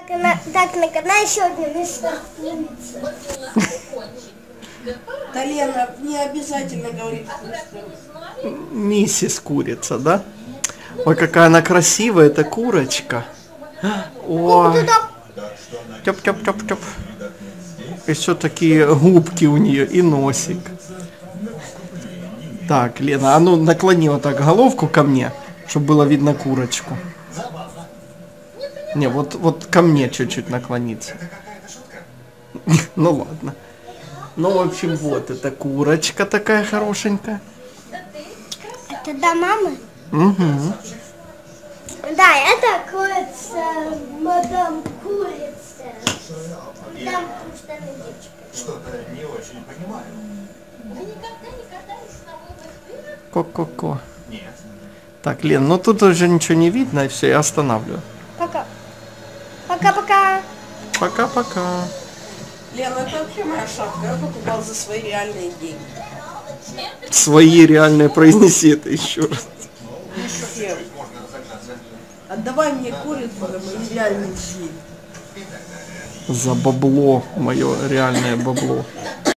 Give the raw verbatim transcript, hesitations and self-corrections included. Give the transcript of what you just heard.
на, так, на еще одно место. Да, Лена, не обязательно говорить. Миссис Курица, да? Ой, какая она красивая, эта курочка. Ой. Тёп-тёп-тёп-тёп. Еще такие губки у нее и носик. Так, Лена, а ну наклони вот так головку ко мне, чтобы было видно курочку. Не, вот, вот ко мне чуть-чуть наклониться. Ну ладно. Ну, в общем, вот эта курочка такая хорошенькая. Это до мамы? Угу. Да, это курица, мадам курица. Там пустая девочка. Что-то не очень понимаю. Вы никогда не катались на водных лыжах? Ко-ко-ко. Нет. Так, Лен, ну тут уже ничего не видно, и все, я останавливаю. Пока. Пока-пока. Пока-пока. Лена, это вообще моя шапка. Я покупал за свои реальные деньги. Свои реальные, произнеси это еще раз. Кем? Отдавай мне курицу за мои реальные деньги. За бабло, мое реальное бабло.